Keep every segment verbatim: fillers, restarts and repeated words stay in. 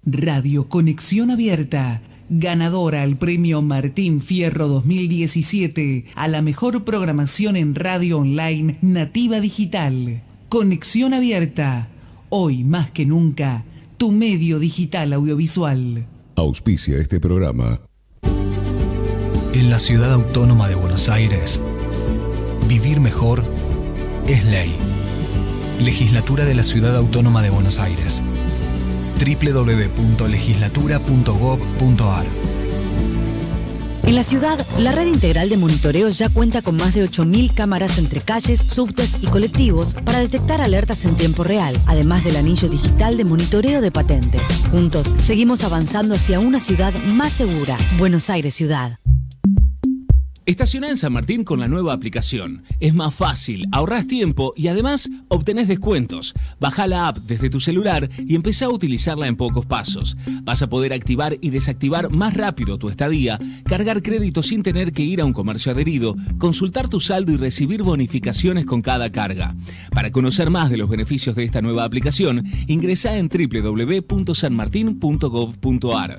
Radio Conexión Abierta, ganadora al Premio Martín Fierro dos mil diecisiete a la mejor programación en radio online nativa digital. Conexión Abierta, hoy más que nunca, tu medio digital audiovisual. Auspicia este programa. En la Ciudad Autónoma de Buenos Aires, vivir mejor es ley. Legislatura de la Ciudad Autónoma de Buenos Aires. doble u doble u doble u punto legislatura punto gob punto ar. En la ciudad, la red integral de monitoreo ya cuenta con más de ocho mil cámaras entre calles, subtes y colectivos para detectar alertas en tiempo real, además del anillo digital de monitoreo de patentes. Juntos, seguimos avanzando hacia una ciudad más segura. Buenos Aires Ciudad. Estacioná en San Martín con la nueva aplicación. Es más fácil, ahorrás tiempo y además obtenés descuentos. Bajá la app desde tu celular y empezá a utilizarla en pocos pasos. Vas a poder activar y desactivar más rápido tu estadía, cargar créditos sin tener que ir a un comercio adherido, consultar tu saldo y recibir bonificaciones con cada carga. Para conocer más de los beneficios de esta nueva aplicación, ingresá en doble u doble u doble u punto san martín punto gob punto ar.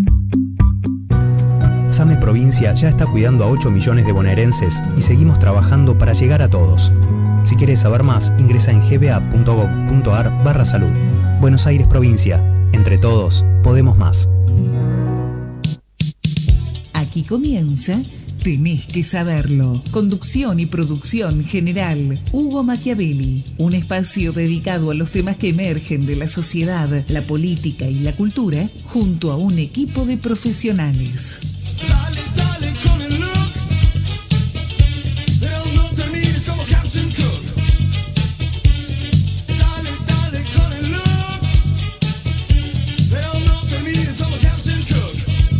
SAME Provincia ya está cuidando a ocho millones de bonaerenses y seguimos trabajando para llegar a todos. Si querés saber más, ingresa en g b a punto gob punto ar barra salud. Buenos Aires Provincia. Entre todos, podemos más. Aquí comienza Tenés que saberlo. Conducción y producción general, Hugo Machiavelli. Un espacio dedicado a los temas que emergen de la sociedad, la política y la cultura, junto a un equipo de profesionales. Dale, dale con el look, pero no te mires como Captain Cook. Dale, dale con el look, pero no te mires como Captain Cook.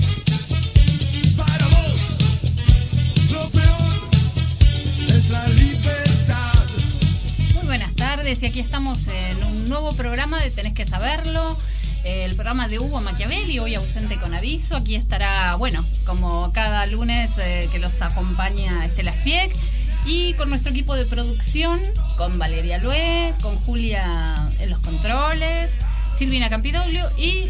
Para vos, lo peor es la libertad. Muy buenas tardes y aquí estamos en un nuevo programa de Tenés que saberlo. El programa de Hugo Machiavelli, hoy ausente con aviso. Aquí estará, bueno, como cada lunes eh, que los acompaña Estela Fiek. Y con nuestro equipo de producción, con Valeria Lué, con Julia en los controles, Silvina Campidoglio y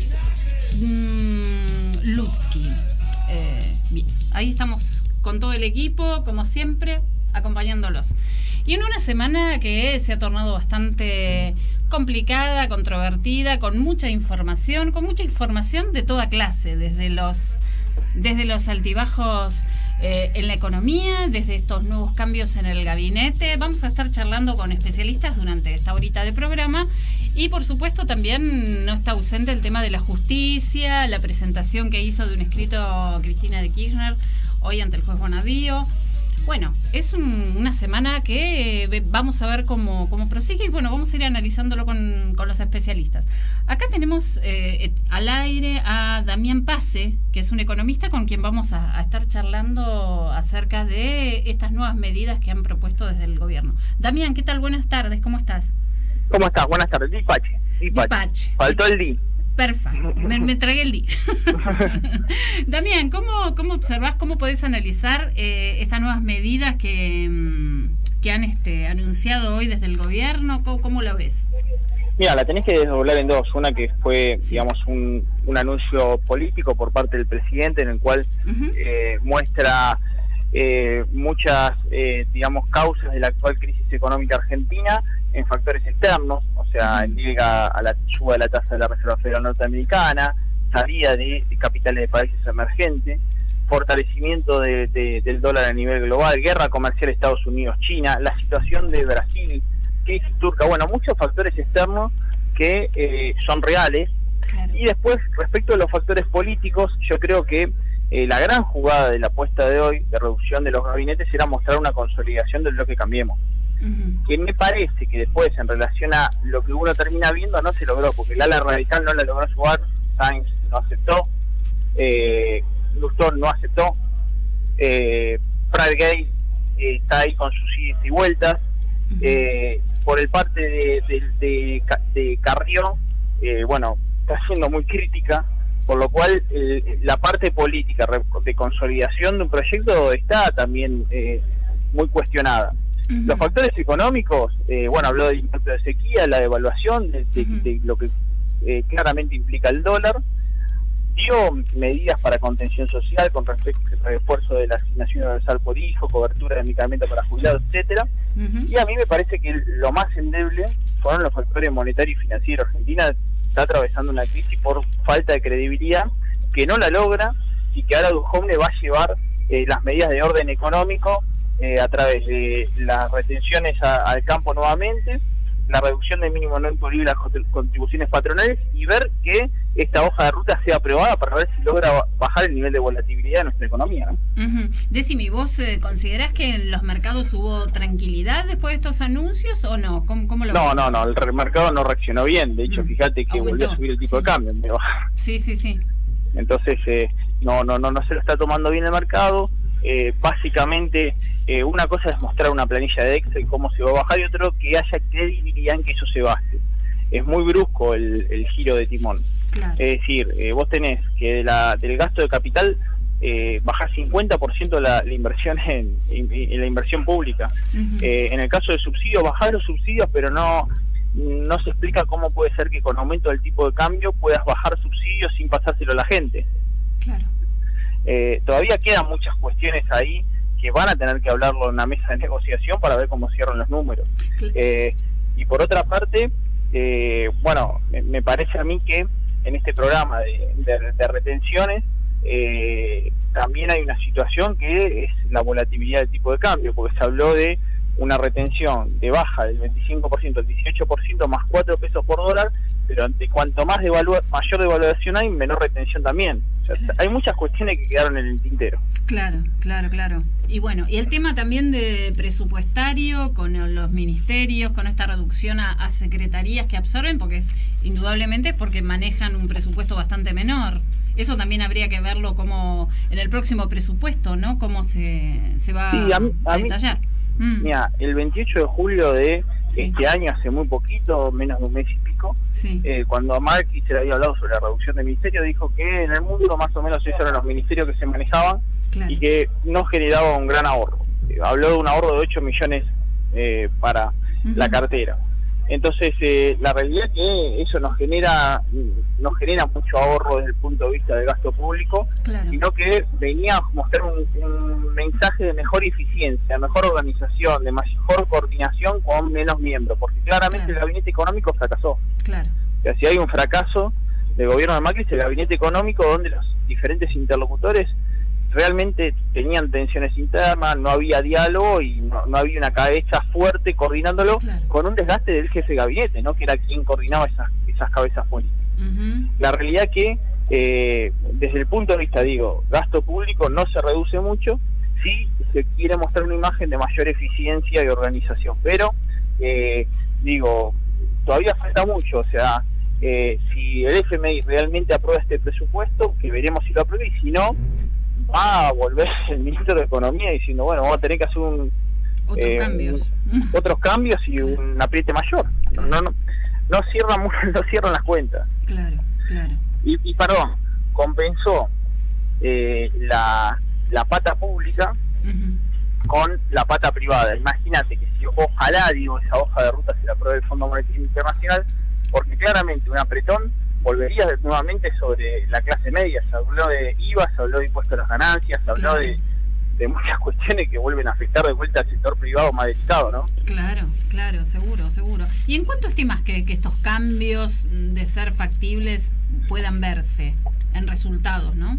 mmm, Lutsky. Eh, bien, ahí estamos con todo el equipo, como siempre, acompañándolos. Y en una semana que se ha tornado bastante complicada, controvertida, con mucha información, con mucha información de toda clase, desde los, desde los altibajos eh, en la economía, desde estos nuevos cambios en el gabinete. Vamos a estar charlando con especialistas durante esta horita de programa y por supuesto también no está ausente el tema de la justicia, la presentación que hizo de un escrito Cristina de Kirchner hoy ante el juez Bonadío. Bueno, es un, una semana que eh, vamos a ver cómo, cómo prosigue y bueno, vamos a ir analizándolo con, con los especialistas. Acá tenemos eh, al aire a Damián Pase, que es un economista con quien vamos a, a estar charlando acerca de estas nuevas medidas que han propuesto desde el gobierno. Damián, ¿qué tal? Buenas tardes, ¿cómo estás? ¿Cómo estás? Buenas tardes, Dipache. Dipache. Faltó el di. Perfecto, me, me tragué el di. Damián, ¿cómo, cómo observás, cómo podés analizar eh, estas nuevas medidas que, que han este, anunciado hoy desde el gobierno? ¿Cómo, cómo lo ves? Mira, la tenés que desdoblar en dos. Una que fue, sí. digamos, un, un anuncio político por parte del presidente en el cual uh-huh. eh, muestra eh, muchas, eh, digamos, causas de la actual crisis económica argentina en factores externos, o sea, llega a la suba de la tasa de la Reserva Federal Norteamericana, salida de, de capitales de países emergentes, fortalecimiento de, de, del dólar a nivel global, guerra comercial Estados Unidos-China, la situación de Brasil, crisis turca, bueno, muchos factores externos que eh, son reales. Claro. Y después, respecto a los factores políticos, yo creo que eh, la gran jugada de la apuesta de hoy, de reducción de los gabinetes, era mostrar una consolidación del bloque Cambiemos. Uh-huh. Que me parece que después, en relación a lo que uno termina viendo, no se logró, porque el ala radical no la logró jugar, Sainz no aceptó, eh, Lustón no aceptó, eh, Prat Gay eh, está ahí con sus idas y vueltas, uh-huh. eh, por el parte de, de, de, de Carrió, eh, bueno, está siendo muy crítica, por lo cual eh, la parte política de consolidación de un proyecto está también eh, muy cuestionada. Uh-huh. Los factores económicos, eh, bueno, habló del impacto de sequía, la devaluación, de, de, uh-huh. de lo que eh, claramente implica el dólar. Dio medidas para contención social con respecto al refuerzo de la asignación universal por hijo, cobertura de medicamentos para jubilados, etcétera. Uh-huh. Y a mí me parece que lo más endeble fueron los factores monetarios y financieros. Argentina está atravesando una crisis por falta de credibilidad, que no la logra, y que ahora Duhovne va a llevar eh, las medidas de orden económico eh, a través de las retenciones a, al campo nuevamente, la reducción del mínimo no imponible a las contribuciones patronales, y ver que esta hoja de ruta sea aprobada para ver si logra bajar el nivel de volatilidad de nuestra economía, ¿no? Uh-huh. Decime, ¿vos eh, considerás que en los mercados hubo tranquilidad después de estos anuncios o no? ¿Cómo, cómo lo No, ves? no, no, el mercado no reaccionó bien. De hecho, uh-huh. fíjate que Aumentó. volvió a subir el tipo sí. de cambio. Me sí, sí, sí. Entonces, eh, no, no, no, no se lo está tomando bien el mercado. Eh, básicamente, eh, una cosa es mostrar una planilla de Excel cómo se va a bajar, y otro que haya credibilidad en que eso se baje. Es muy brusco el, el giro de timón. Claro. Es decir, eh, vos tenés que de la, del gasto de capital eh, bajar cincuenta por ciento la, la inversión en, en, en la inversión pública. Uh-huh. Eh, en el caso de subsidios, bajar los subsidios, pero no no se explica cómo puede ser que con aumento del tipo de cambio puedas bajar subsidios sin pasárselo a la gente. Claro. Eh, todavía quedan muchas cuestiones ahí que van a tener que hablarlo en una mesa de negociación para ver cómo cierran los números. Claro. Eh, y por otra parte, eh, bueno, me, me parece a mí que en este programa de, de, de retenciones eh, también hay una situación que es la volatilidad del tipo de cambio, porque se habló de una retención de baja del veinticinco por ciento al dieciocho por ciento más cuatro pesos por dólar, pero ante cuanto más devalua, mayor devaluación hay, menor retención también. O sea, claro. Hay muchas cuestiones que quedaron en el tintero. Claro, claro, claro. Y bueno, y el tema también de presupuestario con los ministerios, con esta reducción a, a secretarías que absorben, porque es indudablemente porque manejan un presupuesto bastante menor. Eso también habría que verlo como en el próximo presupuesto, ¿no? Cómo se, se va sí, a, mí, a, a detallar. Mí, Mm. Mira, el veintiocho de julio de sí. este año, hace muy poquito, menos de un mes y pico, sí. eh, cuando a Macri se le había hablado sobre la reducción de ministerios, dijo que en el mundo más o menos esos eran los ministerios que se manejaban, claro. y que no generaba un gran ahorro. Eh, habló de un ahorro de ocho millones eh, para uh-huh. la cartera. Entonces, eh, la realidad es que eso nos genera nos genera mucho ahorro desde el punto de vista del gasto público, claro. sino que venía a mostrar un, un mensaje de mejor eficiencia, mejor organización, de mejor coordinación con menos miembros, porque claramente claro. el gabinete económico fracasó. Claro. O sea, si hay un fracaso del gobierno de Macri, es el gabinete económico, donde los diferentes interlocutores realmente tenían tensiones internas, no había diálogo y no, no había una cabeza fuerte coordinándolo, claro. con un desgaste del jefe de gabinete, ¿no? Que era quien coordinaba esas, esas cabezas políticas. Uh-huh. La realidad que eh, desde el punto de vista, digo, gasto público no se reduce mucho, sí se quiere mostrar una imagen de mayor eficiencia y organización, pero eh, digo, todavía falta mucho. O sea, eh, si el F M I realmente aprueba este presupuesto, que veremos si lo aprueba, y si no, va a volver el ministro de Economía diciendo, bueno, vamos a tener que hacer un, otros eh, cambios un, otros cambios y un apriete mayor. Claro. No, no, no cierran no cierran las cuentas. Claro, claro. Y, y perdón, compensó eh, la, la pata pública uh-huh. con la pata privada. Imagínate que si ojalá, digo, esa hoja de ruta se la apruebe el Fondo Monetario Internacional, porque claramente un apretón volvería nuevamente sobre la clase media. Se habló de I V A, se habló de impuestos a las ganancias, se habló claro. de, de muchas cuestiones que vuelven a afectar de vuelta al sector privado más delicado, ¿no? Claro, claro, seguro, seguro. ¿Y en cuánto estimas que, que estos cambios de ser factibles puedan verse en resultados, no?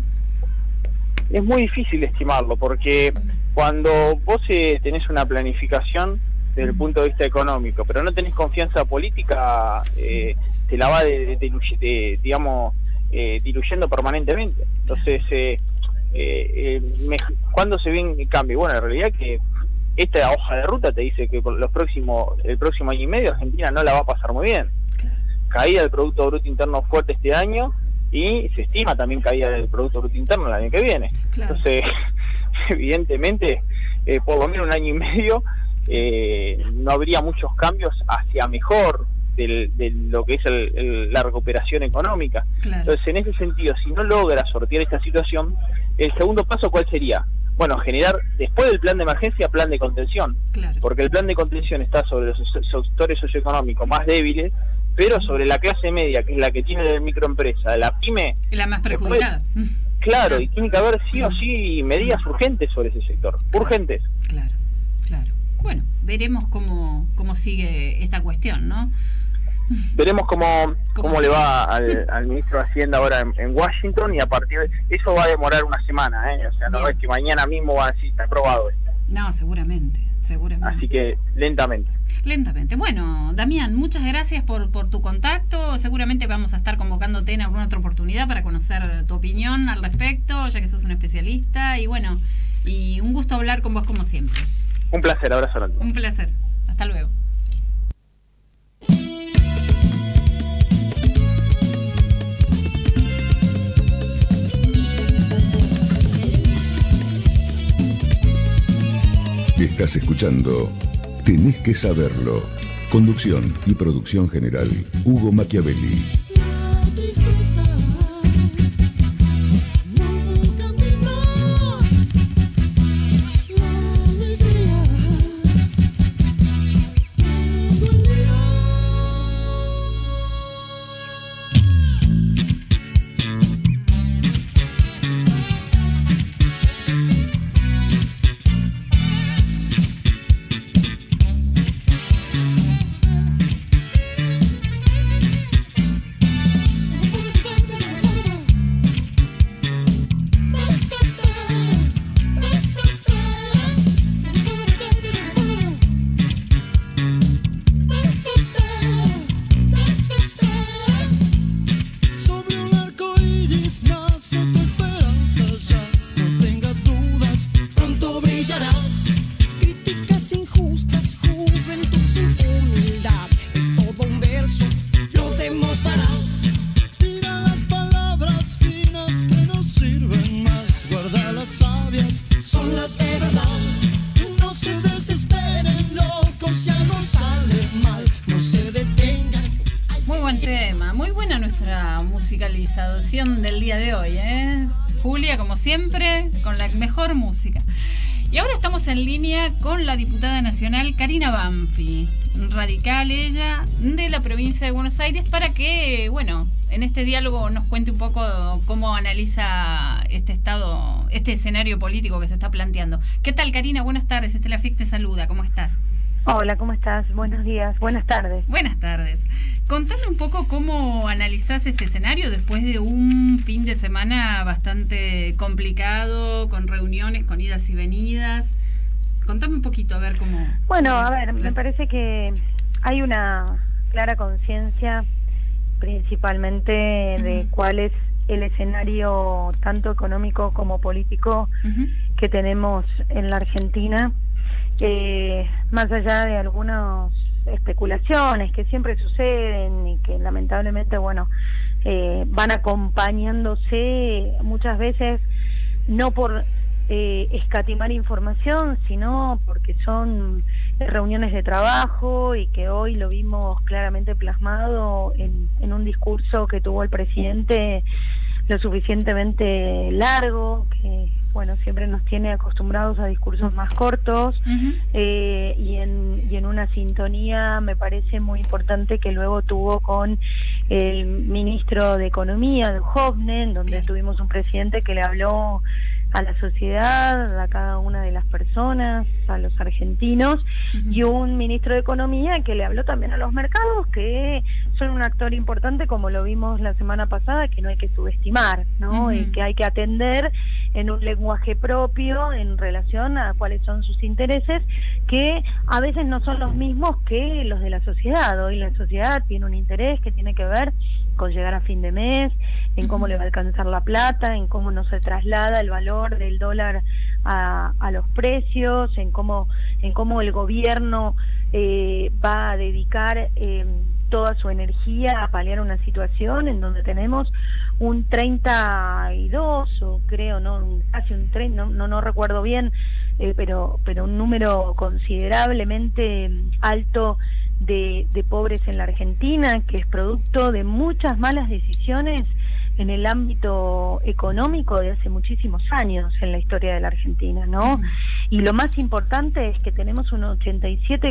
Es muy difícil estimarlo, porque cuando vos eh, tenés una planificación desde el punto de vista económico, pero no tenés confianza política, eh, te la va de, de, de, de, digamos eh, diluyendo permanentemente. Entonces eh, eh, me, ¿cuándo se ve el cambio? Bueno, en realidad que esta hoja de ruta te dice que por los próximos el próximo año y medio Argentina no la va a pasar muy bien. Caída del Producto Bruto Interno fuerte este año, y se estima también caída del Producto Bruto Interno el año que viene. Claro. Entonces evidentemente eh, por lo menos un año y medio eh, no habría muchos cambios hacia mejor de lo que es el, el, la recuperación económica. Claro. Entonces, en ese sentido, si no logra sortear esta situación, el segundo paso, ¿cuál sería? Bueno, generar, después del plan de emergencia, plan de contención. Claro. Porque el plan de contención está sobre los sectores socioeconómicos más débiles, pero sobre la clase media, que es la que tiene la microempresa, la pyme, la más perjudicada. Después, claro, y tiene que haber sí o sí medidas urgentes sobre ese sector, urgentes. Claro, claro. Bueno, veremos cómo, cómo sigue esta cuestión, ¿no? Veremos cómo, cómo le va al, al ministro de Hacienda ahora en, en Washington, y a partir de eso va a demorar una semana, ¿eh? O sea, no Bien. es que mañana mismo va a decir, está aprobado esto. No, seguramente, seguramente. Así que lentamente. Lentamente. Bueno, Damián, muchas gracias por, por tu contacto. Seguramente vamos a estar convocándote en alguna otra oportunidad para conocer tu opinión al respecto, ya que sos un especialista. Y bueno, y un gusto hablar con vos como siempre. Un placer, abrazo grande. Un placer. Hasta luego. Estás escuchando Tenés que saberlo. Conducción y producción general, Hugo Machiavelli. La tristeza no caminó, la alegría me dolió. Sobre un arco iris nace tu esperanza, ya no tengas dudas, pronto brillarás. Críticas injustas, juventud sin humildad, es todo un verso, lo demostrarás. Tira las palabras finas que no sirven más, guarda las sabias, son las de verdad. No se desesperen, locos, si algo sale mal, no se detengan. Muy buen tema, muy buena nuestra musicalización del día de hoy, ¿eh? Julia, como siempre, con la mejor música. Y ahora estamos en línea con la diputada nacional Karina Banfi, radical ella, de la provincia de Buenos Aires, para que, bueno, en este diálogo nos cuente un poco cómo analiza este estado, este escenario político que se está planteando. ¿Qué tal, Karina? Buenas tardes, Estela Fic te saluda, ¿cómo estás? Hola, ¿cómo estás? Buenos días, buenas tardes. Buenas tardes. Contame un poco cómo analizás este escenario después de un fin de semana bastante complicado, con reuniones, con idas y venidas. Contame un poquito, a ver cómo... Bueno, a ver, me parece que hay una clara conciencia principalmente de Ujú. cuál es el escenario tanto económico como político Uh-huh. que tenemos en la Argentina, eh, más allá de algunas especulaciones que siempre suceden y que lamentablemente, bueno, eh, van acompañándose muchas veces no por eh, escatimar información, sino porque son reuniones de trabajo, y que hoy lo vimos claramente plasmado en, en un discurso que tuvo el presidente lo suficientemente largo, que bueno, siempre nos tiene acostumbrados a discursos más cortos, Uh-huh. eh, y, en, y en una sintonía me parece muy importante que luego tuvo con el ministro de Economía, de Duhovne, donde Claro. tuvimos un presidente que le habló a la sociedad, a cada una de las personas, a los argentinos, Uh-huh. y un ministro de Economía que le habló también a los mercados, que son un actor importante, como lo vimos la semana pasada, que no hay que subestimar, ¿no? Ujú. Y que hay que atender en un lenguaje propio en relación a cuáles son sus intereses, que a veces no son los mismos que los de la sociedad. Hoy la sociedad tiene un interés que tiene que ver con llegar a fin de mes, en cómo Ujú. le va a alcanzar la plata, en cómo no se traslada el valor del dólar a, a los precios, en cómo, en cómo el gobierno eh, va a dedicar eh, toda su energía a paliar una situación en donde tenemos un treinta y dos, o creo, no, un- casi un treinta, no, no, no recuerdo bien, eh, pero, pero un número considerablemente alto de, de pobres en la Argentina, que es producto de muchas malas decisiones en el ámbito económico de hace muchísimos años en la historia de la Argentina, ¿no? Ujú. Y lo más importante es que tenemos un ochenta y siete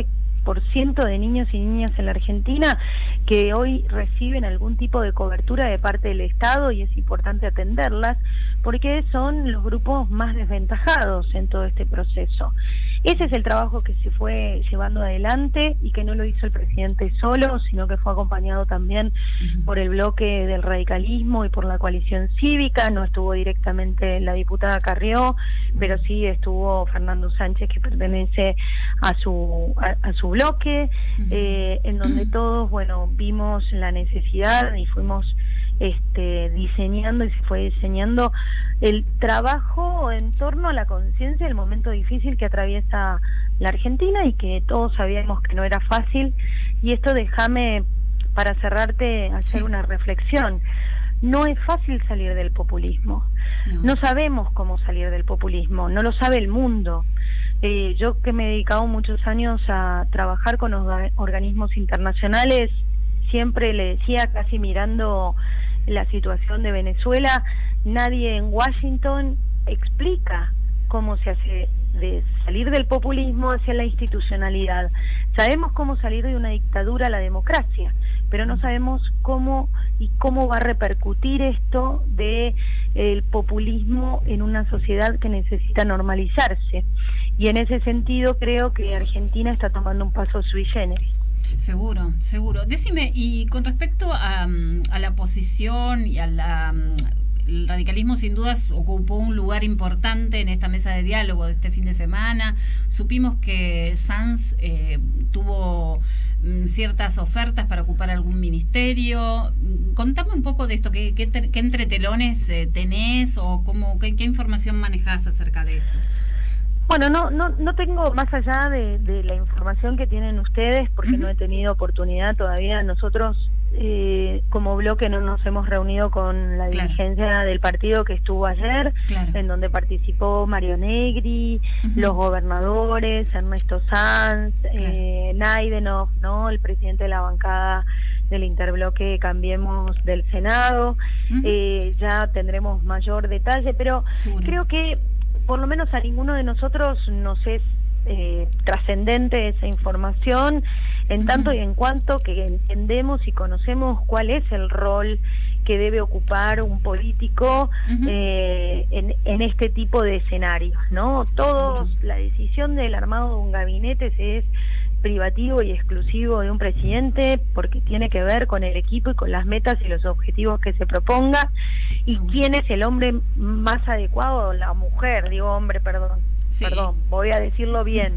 por ciento de niños y niñas en la Argentina que hoy reciben algún tipo de cobertura de parte del Estado, y es importante atenderlas porque son los grupos más desventajados en todo este proceso. Ese es el trabajo que se fue llevando adelante y que no lo hizo el presidente solo, sino que fue acompañado también uh-huh. por el bloque del radicalismo y por la coalición cívica. No estuvo directamente la diputada Carrió, pero sí estuvo Fernando Sánchez, que pertenece a su a, a su bloque, uh-huh. eh, en donde todos, bueno, vimos la necesidad y fuimos este diseñando y se fue diseñando el trabajo en torno a la conciencia del momento difícil que atraviesa la Argentina y que todos sabíamos que no era fácil. Y esto, déjame para cerrarte hacer sí. una reflexión. No es fácil salir del populismo. No. no sabemos cómo salir del populismo, no lo sabe el mundo. Eh, yo que me he dedicado muchos años a trabajar con los organismos internacionales, siempre le decía, casi mirando la situación de Venezuela, nadie en Washington explica cómo se hace de salir del populismo hacia la institucionalidad. Sabemos cómo salir de una dictadura a la democracia, pero no sabemos cómo y cómo va a repercutir esto de el populismo en una sociedad que necesita normalizarse. Y en ese sentido creo que Argentina está tomando un paso sui generis. Seguro, seguro. Decime, y con respecto a, a la posición y a la... El radicalismo sin dudas ocupó un lugar importante en esta mesa de diálogo de este fin de semana. Supimos que Sanz eh, tuvo mm, ciertas ofertas para ocupar algún ministerio. Contame un poco de esto, ¿qué, qué, qué entretelones eh, tenés o cómo, qué, qué información manejás acerca de esto? Bueno, no no no tengo más allá de, de la información que tienen ustedes, porque uh-huh. no he tenido oportunidad todavía. Nosotros eh, como bloque no nos hemos reunido con la claro. dirigencia del partido que estuvo ayer, claro. en donde participó Mario Negri, uh-huh. los gobernadores, Ernesto Sanz, claro. eh, Naidenov, ¿no? El presidente de la bancada del interbloque Cambiemos del Senado. Uh-huh. eh, ya tendremos mayor detalle, pero Seguro. creo que por lo menos a ninguno de nosotros nos es eh, trascendente esa información, en uh-huh. tanto y en cuanto que entendemos y conocemos cuál es el rol que debe ocupar un político uh-huh. eh, en, en este tipo de escenarios, ¿no? Todos, uh-huh. la decisión del armado de un gabinete es privativo y exclusivo de un presidente, porque tiene que ver con el equipo y con las metas y los objetivos que se proponga, y sí. quién es el hombre más adecuado, la mujer, digo hombre, perdón, sí. perdón, voy a decirlo bien,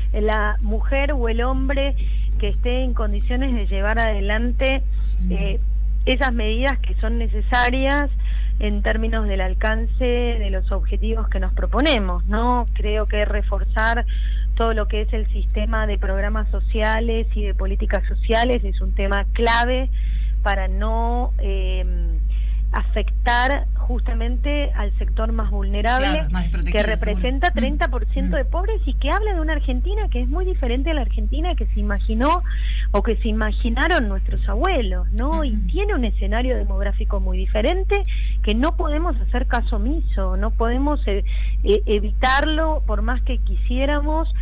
la mujer o el hombre que esté en condiciones de llevar adelante eh, esas medidas que son necesarias en términos del alcance de los objetivos que nos proponemos, ¿no? Creo que reforzar todo lo que es el sistema de programas sociales y de políticas sociales es un tema clave para no eh, afectar justamente al sector más vulnerable, claro, más que representa seguro. treinta por ciento mm. de pobres, y que habla de una Argentina que es muy diferente a la Argentina que se imaginó o que se imaginaron nuestros abuelos, ¿no? Mm. Y tiene un escenario demográfico muy diferente que no podemos hacer caso omiso, no podemos eh, eh, evitarlo por más que quisiéramos,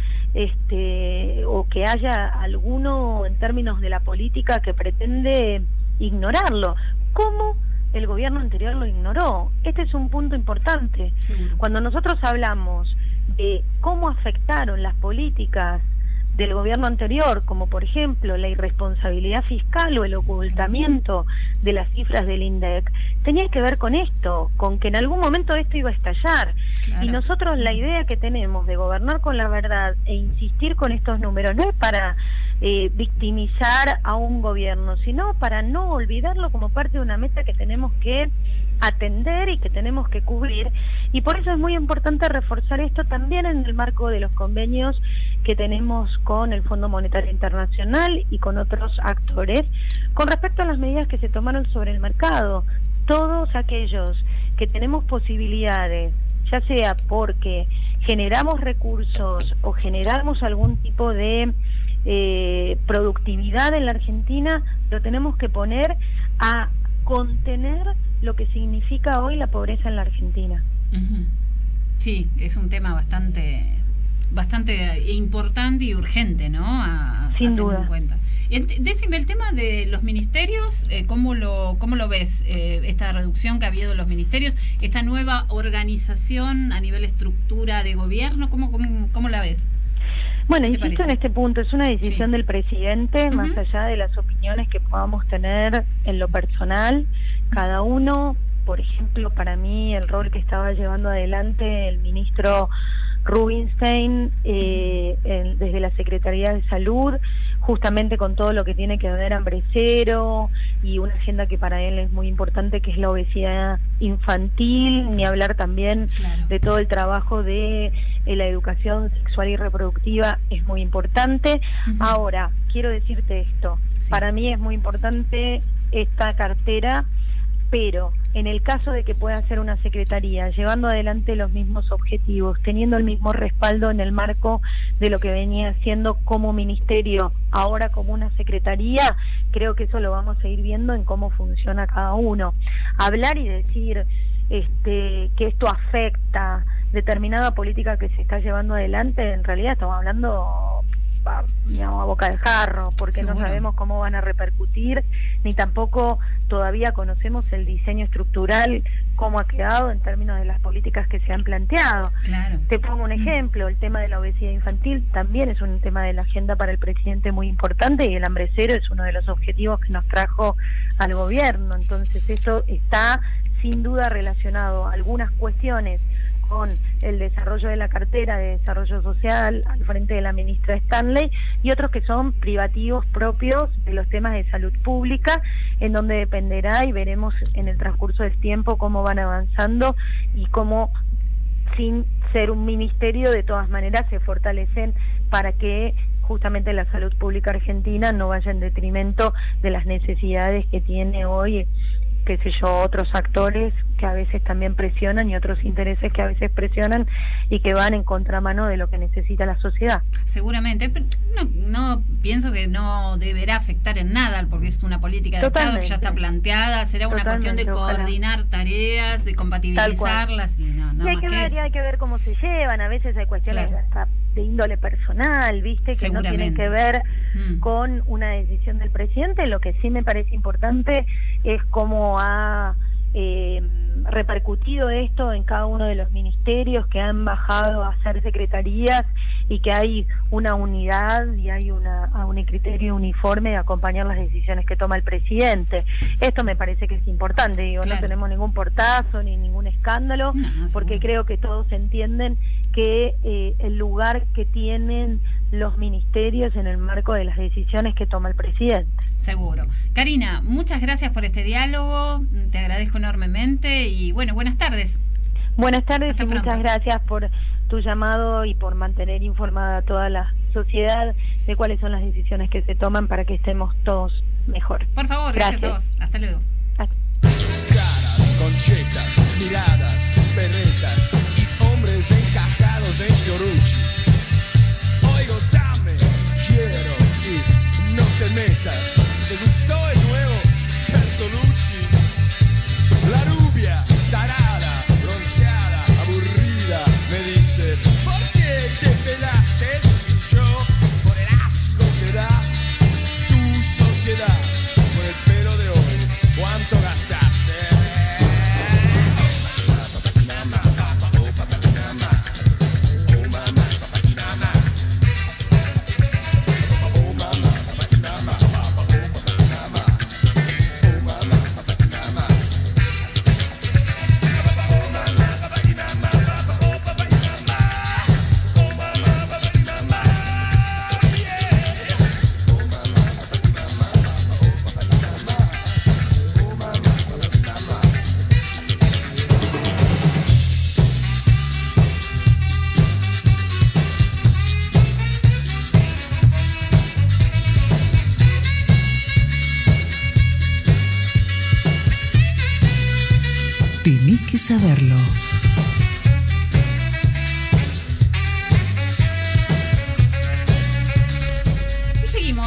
este o que haya alguno en términos de la política que pretende ignorarlo. ¿Cómo el gobierno anterior lo ignoró? Este es un punto importante. Seguro. Cuando nosotros hablamos de cómo afectaron las políticas del gobierno anterior, como por ejemplo la irresponsabilidad fiscal o el ocultamiento de las cifras del INDEC, tenía que ver con esto, con que en algún momento esto iba a estallar. Claro. Y nosotros la idea que tenemos de gobernar con la verdad e insistir con estos números no es para eh, victimizar a un gobierno, sino para no olvidarlo como parte de una meta que tenemos que atender y que tenemos que cubrir, y por eso es muy importante reforzar esto también en el marco de los convenios que tenemos con el Fondo Monetario Internacional y con otros actores con respecto a las medidas que se tomaron sobre el mercado. Todos aquellos que tenemos posibilidades, ya sea porque generamos recursos o generamos algún tipo de eh, productividad en la Argentina, lo tenemos que poner a contener lo que significa hoy la pobreza en la Argentina. Uh-huh. Sí, es un tema bastante bastante importante y urgente, ¿no? A, Sin a tener duda. en cuenta. Decime, el tema de los ministerios, eh, ¿cómo lo cómo lo ves? Eh, esta reducción que ha habido de los ministerios, esta nueva organización a nivel estructura de gobierno, ¿cómo, cómo, cómo la ves? Bueno, insisto en este punto, es una decisión sí. del presidente, uh-huh. más allá de las opiniones que podamos tener en lo personal, cada uno, por ejemplo, para mí el rol que estaba llevando adelante el ministro Rubinstein eh, el, desde la Secretaría de Salud, justamente con todo lo que tiene que ver hambre cero y una agenda que para él es muy importante, que es la obesidad infantil, ni hablar también claro. de todo el trabajo de eh, la educación sexual y reproductiva, es muy importante. Uh-huh. Ahora, quiero decirte esto, sí. para mí es muy importante esta cartera, pero en el caso de que pueda ser una secretaría llevando adelante los mismos objetivos, teniendo el mismo respaldo en el marco de lo que venía siendo como ministerio, ahora como una secretaría, creo que eso lo vamos a ir viendo en cómo funciona cada uno. Hablar y decir este que esto afecta determinada política que se está llevando adelante, en realidad estamos hablando a, digamos, a boca de jarro, porque ¿Seguro? no sabemos cómo van a repercutir, ni tampoco todavía conocemos el diseño estructural, cómo ha quedado en términos de las políticas que se han planteado. Claro. Te pongo un ejemplo, el tema de la obesidad infantil también es un tema de la agenda para el presidente muy importante, y el hambre cero es uno de los objetivos que nos trajo al gobierno. Entonces esto está sin duda relacionado a algunas cuestiones con el desarrollo de la cartera de desarrollo social al frente de la ministra Stanley, y otros que son privativos propios de los temas de salud pública, en donde dependerá y veremos en el transcurso del tiempo cómo van avanzando y cómo, sin ser un ministerio, de todas maneras se fortalecen para que justamente la salud pública argentina no vaya en detrimento de las necesidades que tiene hoy, qué sé yo, otros actores que a veces también presionan y otros intereses que a veces presionan y que van en contramano de lo que necesita la sociedad. Seguramente, no, no pienso que no deberá afectar en nada, porque es una política de Totalmente. Estado que ya está planteada, será una Totalmente, cuestión de coordinar ojalá. tareas, de compatibilizarlas y no, no y hay más que, que ver, eso. hay que ver cómo se llevan, a veces hay cuestiones claro. hasta de índole personal, viste, que no tienen que ver mm. con una decisión del presidente. Lo que sí me parece importante es cómo ha eh, repercutido esto en cada uno de los ministerios que han bajado a ser secretarías, y que hay una unidad y hay una a un criterio uniforme de acompañar las decisiones que toma el presidente. Esto me parece que es importante, digo, claro. no tenemos ningún portazo ni ningún escándalo, no, no, porque creo que todos entienden que eh, el lugar que tienen los ministerios en el marco de las decisiones que toma el presidente. Seguro. Karina, muchas gracias por este diálogo, te agradezco enormemente y bueno, buenas tardes. Buenas tardes Hasta y pronto. Muchas gracias por tu llamado y por mantener informada a toda la sociedad de cuáles son las decisiones que se toman para que estemos todos mejor. Por favor, gracias, gracias a vos. Hasta luego. Hasta. Caras, conchetas, miradas, perretas y hombres encajados en Fiorucci. Oigo, dame, quiero y no te metas. ¿Te gustó el nuevo Bertolucci? La rubia, tarada, bronceada, aburrida, me dice, ¿por qué te pelaste? Y yo, por el asco que da tu sociedad, con el pelo de hoy, ¿cuánto gastaste? Tenés que saberlo. Y seguimos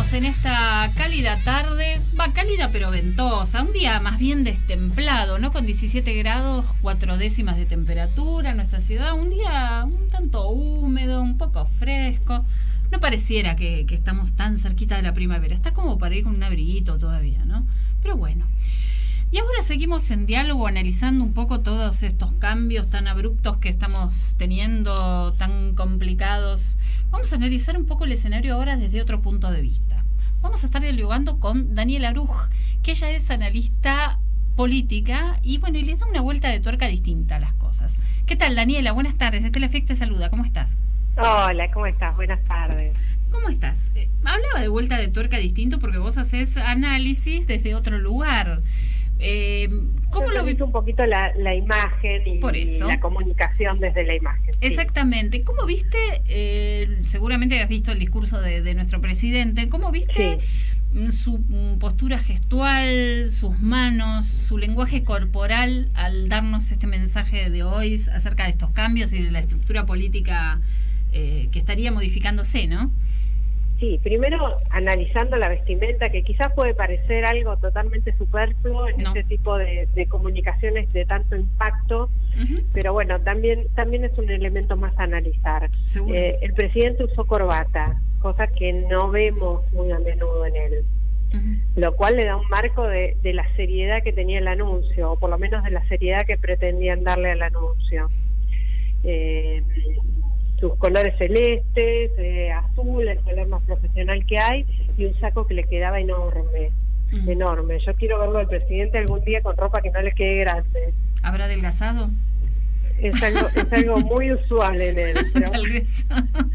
estamos en esta cálida tarde, va cálida pero ventosa, un día más bien destemplado, ¿no? Con diecisiete grados, cuatro décimas de temperatura en nuestra ciudad, un día un tanto húmedo, un poco fresco. No pareciera que, que estamos tan cerquita de la primavera, está como para ir con un abriguito todavía, ¿no? Pero bueno. Y ahora seguimos en diálogo, analizando un poco todos estos cambios tan abruptos que estamos teniendo, tan complicados. Vamos a analizar un poco el escenario ahora desde otro punto de vista. Vamos a estar dialogando con Daniela Aruj, que ella es analista política y bueno, y le da una vuelta de tuerca distinta a las cosas. ¿Qué tal, Daniela? Buenas tardes. Estela Fiec te saluda. ¿Cómo estás? Hola, ¿cómo estás? Buenas tardes. ¿Cómo estás? Eh, hablaba de vuelta de tuerca distinto porque vos haces análisis desde otro lugar. Eh, ¿Cómo lo viste un poquito la, la imagen y, Por eso. y la comunicación desde la imagen? Exactamente. Sí. ¿Cómo viste, eh, seguramente habías visto el discurso de, de nuestro presidente, cómo viste sí. su postura gestual, sus manos, su lenguaje corporal al darnos este mensaje de hoy acerca de estos cambios y de la estructura política eh, que estaría modificándose, ¿no? Sí, primero analizando la vestimenta, que quizás puede parecer algo totalmente superfluo en no. este tipo de, de comunicaciones de tanto impacto, uh-huh. pero bueno, también también es un elemento más a analizar. Eh, el presidente usó corbata, cosa que no vemos muy a menudo en él, uh-huh. lo cual le da un marco de, de la seriedad que tenía el anuncio, o por lo menos de la seriedad que pretendían darle al anuncio. Eh, sus colores celestes, eh, azul, el color más profesional que hay, y un saco que le quedaba enorme, mm. enorme. Yo quiero verlo al presidente algún día con ropa que no le quede grande. ¿Habrá adelgazado? Es algo, es algo muy usual en él. Pero tal vez.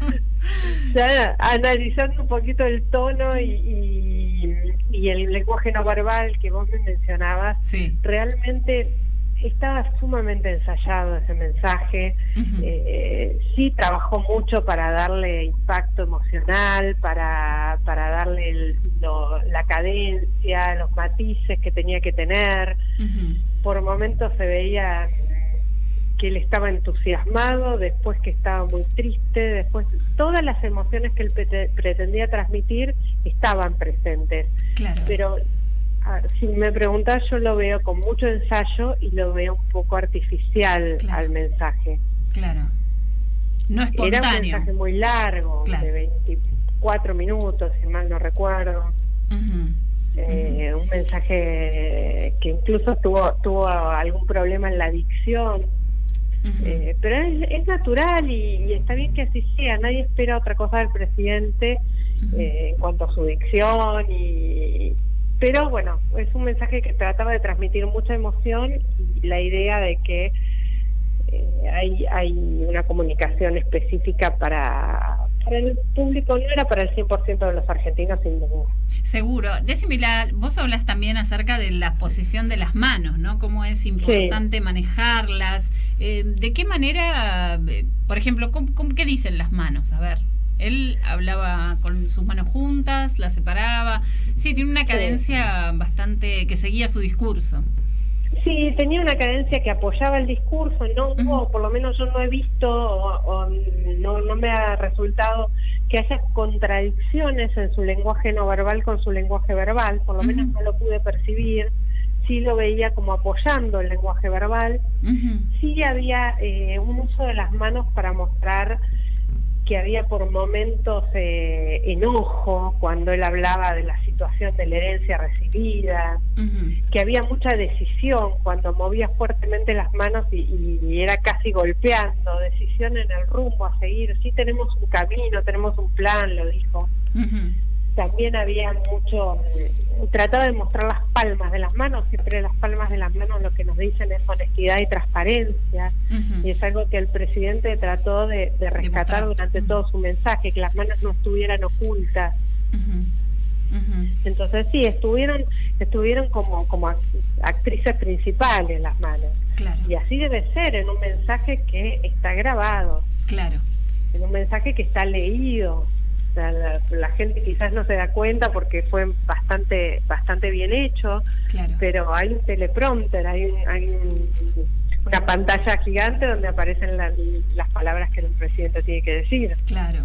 Ya, analizando un poquito el tono y, y, y el lenguaje no verbal que vos me mencionabas, sí. realmente estaba sumamente ensayado ese mensaje. Uh-huh. eh, sí trabajó mucho para darle impacto emocional, para para darle el, lo, la cadencia, los matices que tenía que tener. Uh-huh. Por momentos se veía que él estaba entusiasmado, después que estaba muy triste, después todas las emociones que él pre- pretendía transmitir estaban presentes. Claro. Pero a ver, si me preguntás, yo lo veo con mucho ensayo y lo veo un poco artificial claro. al mensaje. Claro. No espontáneo. Era un mensaje muy largo, claro. de veinticuatro minutos, si mal no recuerdo. Uh-huh. Eh, uh-huh. Un mensaje que incluso tuvo tuvo algún problema en la dicción. Uh-huh. Eh, pero es, es natural y, y está bien que así sea. Nadie espera otra cosa del presidente uh-huh. eh, en cuanto a su dicción y... Pero bueno, es un mensaje que trataba de transmitir mucha emoción y la idea de que eh, hay hay una comunicación específica para, para el público, no era para el cien por ciento de los argentinos, sin duda. Seguro. Decime, vos hablas también acerca de la posición de las manos, ¿no? Cómo es importante sí. manejarlas. Eh, ¿De qué manera, eh, por ejemplo, ¿cómo, cómo, qué dicen las manos? A ver. Él hablaba con sus manos juntas, las separaba. Sí, tiene una cadencia sí. bastante que seguía su discurso. Sí, tenía una cadencia que apoyaba el discurso. No hubo, uh-huh. por lo menos yo no he visto, o, o no, no me ha resultado que haya contradicciones en su lenguaje no verbal con su lenguaje verbal. Por lo uh-huh. menos no lo pude percibir. Sí lo veía como apoyando el lenguaje verbal. Uh-huh. Sí había eh, un uso de las manos para mostrar que había por momentos eh, enojo cuando él hablaba de la situación de la herencia recibida, uh-huh. que había mucha decisión cuando movía fuertemente las manos y, y era casi golpeando, decisión en el rumbo a seguir. Sí tenemos un camino, tenemos un plan, lo dijo. Uh-huh. También había mucho, trataba de mostrar las palmas de las manos, siempre las palmas de las manos lo que nos dicen es honestidad y transparencia, uh-huh. y es algo que el presidente trató de, de rescatar de durante uh-huh. todo su mensaje, que las manos no estuvieran ocultas. Uh-huh. Uh-huh. Entonces sí, estuvieron estuvieron como, como actrices principales las manos. Claro. Y así debe ser en un mensaje que está grabado. Claro. En un mensaje que está leído. O sea, la, la gente quizás no se da cuenta porque fue bastante bastante bien hecho, claro. pero hay un teleprompter, hay, un, hay un, una pantalla gigante donde aparecen la, las palabras que el presidente tiene que decir. Claro,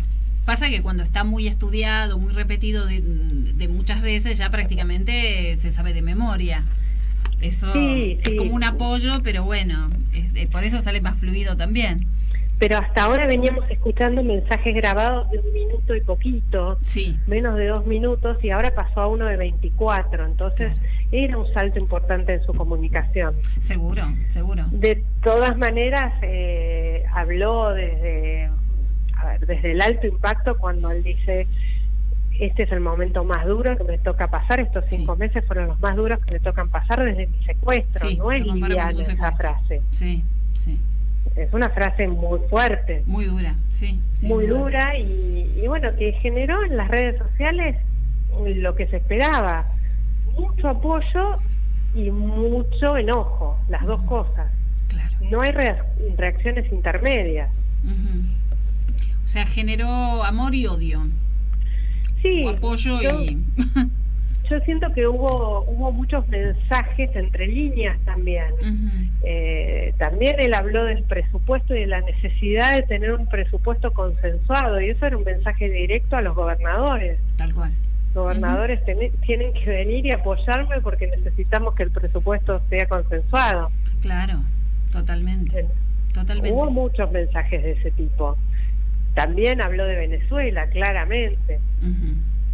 Pasa que cuando está muy estudiado, muy repetido de, de muchas veces, ya prácticamente se sabe de memoria. Eso Sí, es sí. como un apoyo, pero bueno, es- eh, por eso sale más fluido también. Pero hasta ahora veníamos escuchando mensajes grabados de un minuto y poquito, Sí. menos de dos minutos, y ahora pasó a uno de veinticuatro, entonces era un salto importante en su comunicación. Seguro, seguro. De todas maneras, eh, habló desde, a ver, desde el alto impacto cuando él dice, este es el momento más duro que me toca pasar, estos cinco Sí. meses fueron los más duros que me tocan pasar desde mi secuestro, Sí, no es lo compara con liviana su esa secuestro. frase, Sí, sí. es una frase muy fuerte. Muy dura, sí. sin muy dudas. dura y, y bueno, que generó en las redes sociales lo que se esperaba, mucho apoyo y mucho enojo, las dos cosas. Claro. No hay rea- reacciones intermedias. Ujú. O sea, generó amor y odio. Sí, O apoyo yo, y... yo siento que hubo hubo muchos mensajes entre líneas también. Ujú. Eh, también él habló del presupuesto y de la necesidad de tener un presupuesto consensuado, y eso era un mensaje directo a los gobernadores. Tal cual. Gobernadores ten- tienen que venir y apoyarme porque necesitamos que el presupuesto sea consensuado. Claro, totalmente. Totalmente. Hubo muchos mensajes de ese tipo. También habló de Venezuela, claramente. Ujú.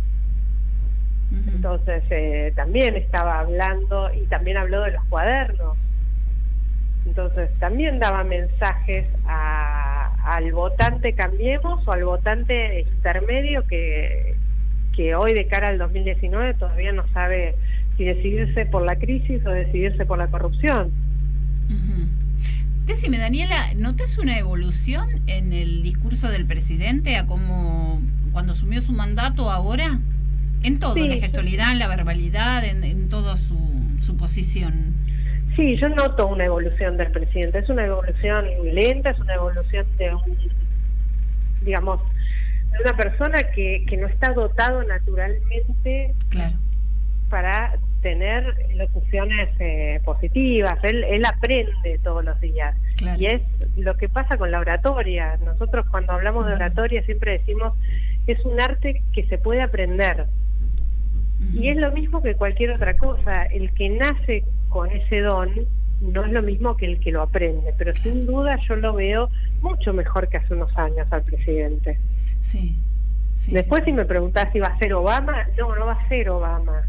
Ujú. Entonces, eh, también estaba hablando, y también habló de los cuadernos. Entonces, también daba mensajes a, al votante Cambiemos o al votante intermedio que, que hoy, de cara al dos mil diecinueve, todavía no sabe si decidirse por la crisis o decidirse por la corrupción. Ujú. Decime, Daniela, ¿notas una evolución en el discurso del presidente a cómo cuando asumió su mandato ahora? En todo, Sí, en la yo- gestualidad, en la verbalidad, en, en toda su, su posición. Sí, yo noto una evolución del presidente. Es una evolución lenta, es una evolución de un, digamos, de una persona que, que no está dotado naturalmente Claro. para tener locuciones eh, positivas. Él, él aprende todos los días. Claro. Y es lo que pasa con la oratoria. Nosotros, cuando hablamos de oratoria, siempre decimos es un arte que se puede aprender. Y es lo mismo que cualquier otra cosa. El que nace con ese don no es lo mismo que el que lo aprende, pero sin duda yo lo veo mucho mejor que hace unos años al presidente. Sí. sí Después, sí. si me preguntás si va a ser Obama, no, no va a ser Obama.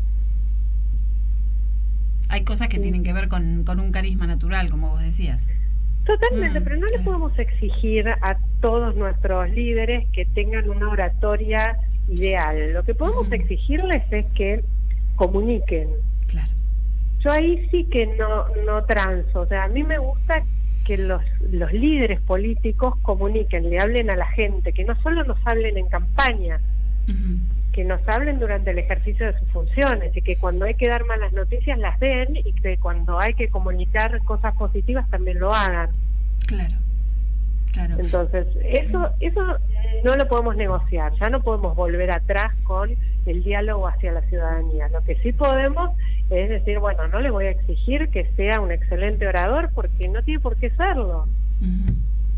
Hay cosas que tienen que ver con, con un carisma natural, como vos decías. Totalmente, Mm, pero no le claro. podemos exigir a todos nuestros líderes que tengan una oratoria ideal. Lo que podemos Ujú. exigirles es que comuniquen. Claro. Yo ahí sí que no, no transo. O sea, a mí me gusta que los, los líderes políticos comuniquen, le hablen a la gente, que no solo nos hablen en campaña, Ujú. que nos hablen durante el ejercicio de sus funciones, y que cuando hay que dar malas noticias las den, y que cuando hay que comunicar cosas positivas también lo hagan. Claro. Claro. Entonces, eso eso no lo podemos negociar, ya no podemos volver atrás con el diálogo hacia la ciudadanía. Lo que sí podemos es decir, bueno, no le voy a exigir que sea un excelente orador porque no tiene por qué serlo. Ujú.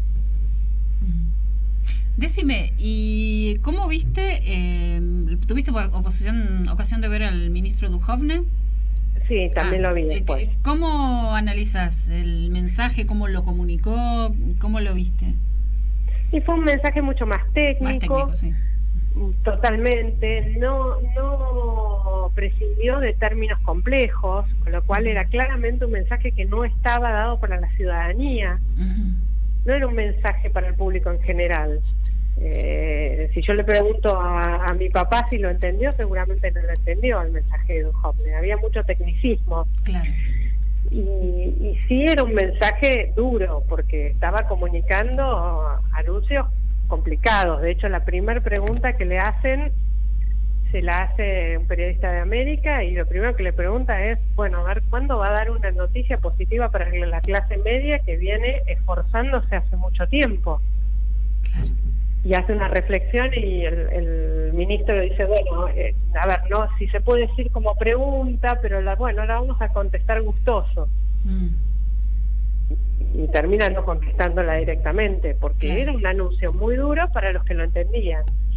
Ujú. Decime, ¿y cómo viste, eh, tuviste oposición, ocasión de ver al ministro Duhovne? Sí, también Ah, lo vi eh, después. ¿Cómo analizas el mensaje? ¿Cómo lo comunicó? ¿Cómo lo viste? Y fue un mensaje mucho más técnico, Más técnico, sí. totalmente, no, no prescindió de términos complejos, con lo cual era claramente un mensaje que no estaba dado para la ciudadanía, Ujú. no era un mensaje para el público en general. Eh, si yo le pregunto a, a mi papá si lo entendió, seguramente no lo entendió el mensaje de Duhovne, había mucho tecnicismo. Claro. Y, y sí era un mensaje duro, porque estaba comunicando anuncios complicados. De hecho, la primera pregunta que le hacen se la hace un periodista de América, y lo primero que le pregunta es, bueno, a ver, ¿cuándo va a dar una noticia positiva para la clase media que viene esforzándose hace mucho tiempo? Claro. Y hace una reflexión, y el, el ministro dice, bueno, eh, a ver, no, si se puede decir como pregunta, pero la, bueno, ahora vamos a contestar gustoso. Mm. Y termina no contestándola directamente, porque Claro. era un anuncio muy duro para los que lo entendían.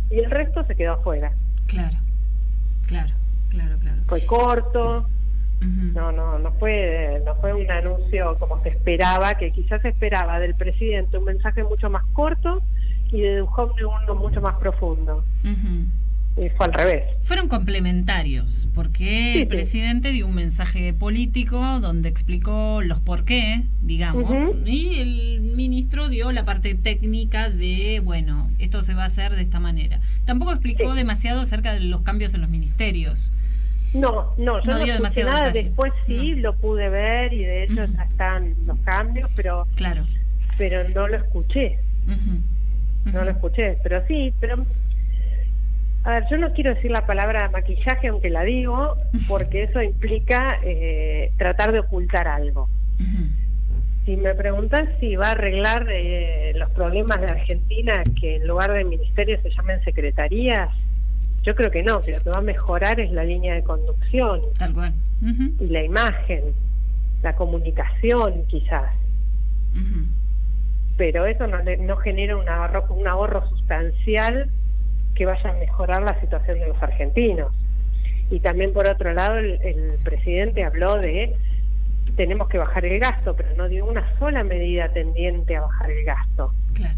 y el resto se quedó afuera. Claro, claro, claro, claro. Fue corto, uh-huh. no, no, no fue, no fue un anuncio como se esperaba, que quizás se esperaba del presidente un mensaje mucho más corto y de Duhovne uno mucho más profundo. Uh-huh. Y fue al revés. Fueron complementarios, porque sí, el presidente sí. dio un mensaje político donde explicó los por qué, digamos, uh-huh. y el ministro dio la parte técnica de, bueno, esto se va a hacer de esta manera. Tampoco explicó sí. demasiado acerca de los cambios en los ministerios. No, no, yo no, no dio escuché nada, detalle. Después sí no. lo pude ver y de hecho uh-huh. ya están los cambios, pero claro. pero no lo escuché. Uh-huh. Uh-huh. No lo escuché, pero sí, pero... A ver, yo no quiero decir la palabra maquillaje, aunque la digo, porque eso implica eh, tratar de ocultar algo. Uh-huh. Si me preguntas si va a arreglar eh, los problemas de Argentina, que en lugar de ministerios se llamen secretarías, yo creo que no, que lo que va a mejorar es la línea de conducción. Tal cual. Uh-huh. Y la imagen, la comunicación quizás. Uh-huh. Pero eso no, no genera un ahorro, un ahorro sustancial que vaya a mejorar la situación de los argentinos. Y también por otro lado el, el presidente habló de tenemos que bajar el gasto, pero no dio una sola medida tendiente a bajar el gasto. Claro.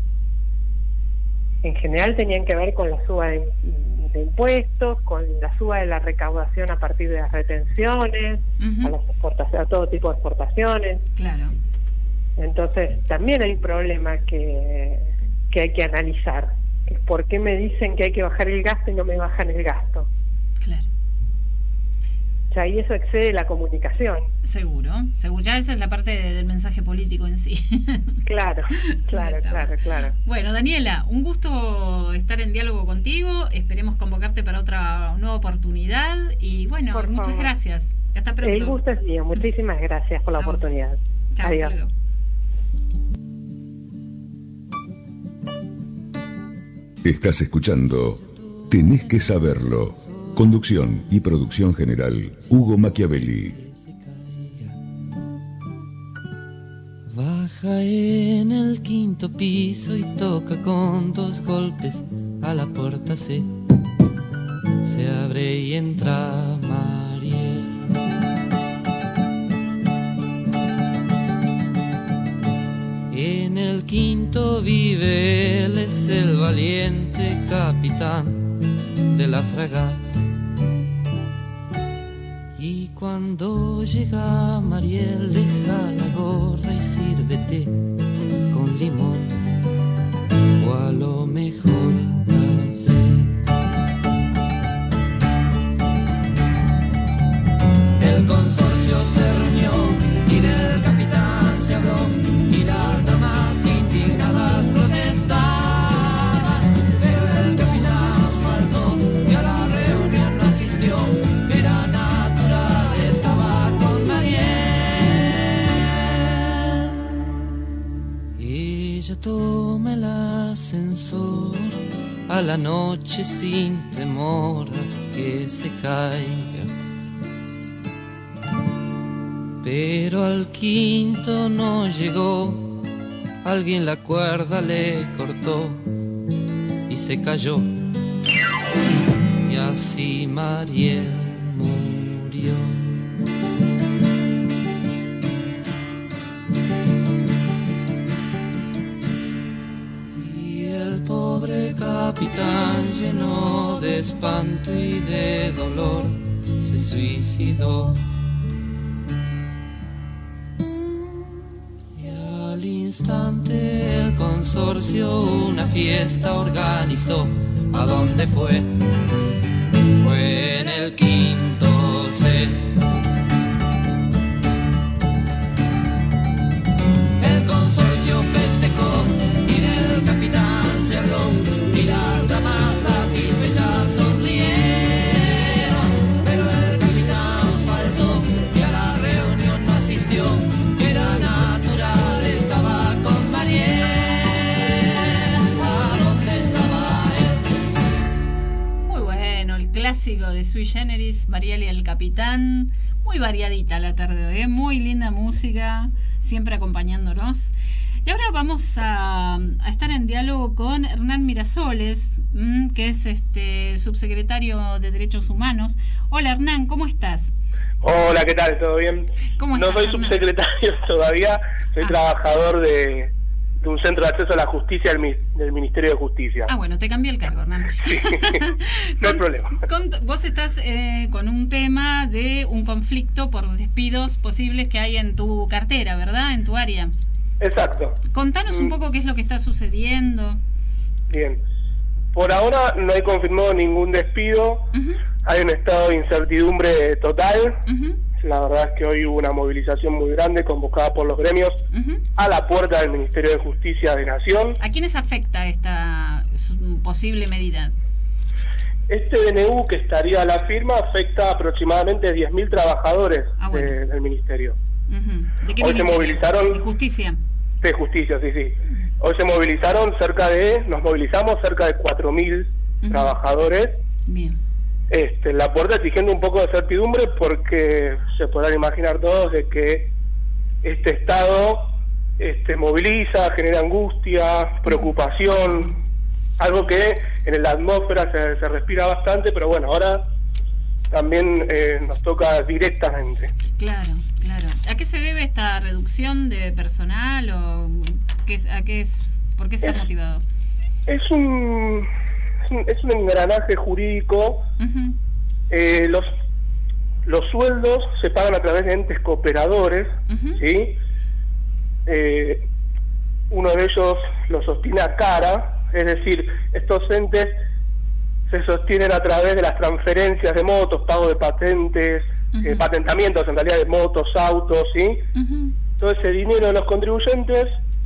En general tenían que ver con la suba de, de impuestos, con la suba de la recaudación a partir de las retenciones, uh-huh. a las exportaciones, a todo tipo de exportaciones. Claro. Entonces también hay un problema que, que hay que analizar. ¿Por qué me dicen que hay que bajar el gasto y no me bajan el gasto? Claro. Ya ahí eso excede la comunicación. Seguro, seguro. Ya esa es la parte de, del mensaje político en sí. Claro, claro, claro, claro. Bueno, Daniela, un gusto estar en diálogo contigo. Esperemos convocarte para otra nueva oportunidad. Y bueno, por muchas favor. Gracias. Hasta pronto. El gusto es mío. Muchísimas gracias por la Chau. oportunidad. Chao, adiós. Hasta luego. Estás escuchando Tenés que saberlo. Conducción y producción general, Hugo Machiavelli. Baja en el quinto piso y toca con dos golpes a la puerta C. Se abre y entra Mariel. En el quinto vive, él es el valiente capitán de la fragata. Y cuando llega Mariel, deja la gorra y sírvete con limón o a lo mejor café. El consorcio se reunió y del capitán se habló. Toma el ascensor a la noche sin temor a que se caiga. Pero al quinto no llegó, alguien la cuerda le cortó y se cayó. Y así Mariel murió. Pobre capitán, lleno de espanto y de dolor, se suicidó. Y al instante el consorcio una fiesta organizó. ¿A dónde fue? Fue en el quinto C. El consorcio festejó y del capitán y las damas satisfechas sonrieron, pero el capitán faltó y a la reunión no asistió. Era natural, estaba con Mariel. ¿A dónde estaba él? Muy bueno, el clásico de Sui Generis, Mariel y el capitán. Muy variadita la tarde de hoy, ¿eh? Muy linda música. siempre acompañándonos. Y ahora vamos a, a estar en diálogo con Hernán Mirasoles, mmm, que es este subsecretario de Derechos Humanos. Hola Hernán, ¿cómo estás? Hola, ¿qué tal? ¿Todo bien? ¿Cómo no estás, soy Hernán? subsecretario todavía, soy Ah. trabajador de, de un centro de acceso a la justicia del, mi- del Ministerio de Justicia. Ah, bueno, te cambié el cargo, Hernán. No hay problema. Con- vos estás eh, con un tema de un conflicto por despidos posibles que hay en tu cartera, ¿verdad? En tu área. Exacto. Contanos un poco qué es lo que está sucediendo. Bien. Por ahora no hay confirmado ningún despido, hay un estado de incertidumbre total. La verdad es que hoy hubo una movilización muy grande convocada por los gremios a la puerta del Ministerio de Justicia de Nación. ¿A quiénes afecta esta su- posible medida? Este D N U que estaría a la firma afecta aproximadamente a diez mil trabajadores Ah, bueno. de- del Ministerio. Ujú. ¿De qué Hoy se ministerio? movilizaron- De Justicia. De Justicia, sí, sí. Hoy se movilizaron cerca de, nos movilizamos cerca de cuatro mil trabajadores. Bien. Este, en la puerta exigiendo un poco de certidumbre porque se podrán imaginar todos de que este Estado este, moviliza, genera angustia, preocupación, algo que en la atmósfera se, se respira bastante, pero bueno, ahora también eh, nos toca directamente. Claro, claro. ¿A qué se debe esta reducción de personal o qué es, a qué es, por qué se ha motivado? Es un, es un, es un engranaje jurídico. Ujú. Eh, los los sueldos se pagan a través de entes cooperadores, ¿sí? Eh, uno de ellos lo sostiene a cara, es decir, estos entes se sostienen a través de las transferencias de motos, pago de patentes, eh, patentamientos en realidad de motos, autos, ¿sí? Todo ese dinero de los contribuyentes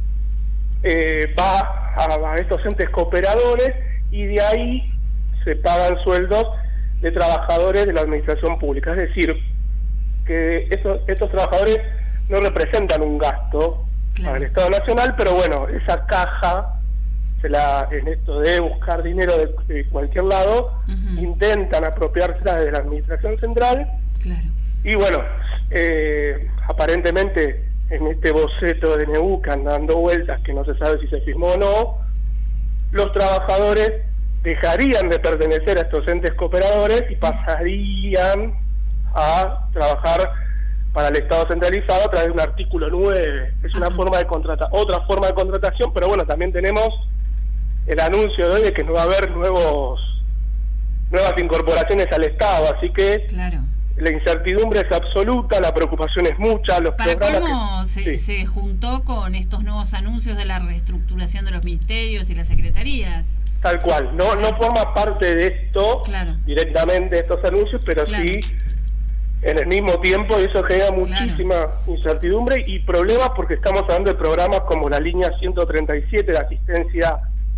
eh, va a, a estos entes cooperadores y de ahí se pagan sueldos de trabajadores de la administración pública. Es decir, que estos, estos trabajadores no representan un gasto para el Estado Nacional, pero bueno, esa caja, se la en esto de buscar dinero de, de cualquier lado, intentan apropiársela de la administración central. Claro. Y bueno, eh, aparentemente en este boceto de N U que anda dando vueltas, que no se sabe si se firmó o no, los trabajadores dejarían de pertenecer a estos entes cooperadores y pasarían a trabajar para el Estado centralizado a través de un artículo nueve. Es una forma de contrata otra forma de contratación, pero bueno, también tenemos el anuncio de hoy de que no va a haber nuevos nuevas incorporaciones al Estado, así que Claro. la incertidumbre es absoluta, la preocupación es mucha, los ¿Para programas cómo que- se, sí. se juntó con estos nuevos anuncios de la reestructuración de los ministerios y las secretarías? Tal cual, no no forma parte de esto directamente estos anuncios, pero Claro. sí en el mismo tiempo, y eso genera muchísima incertidumbre y problemas porque estamos hablando de programas como la línea ciento treinta y siete de asistencia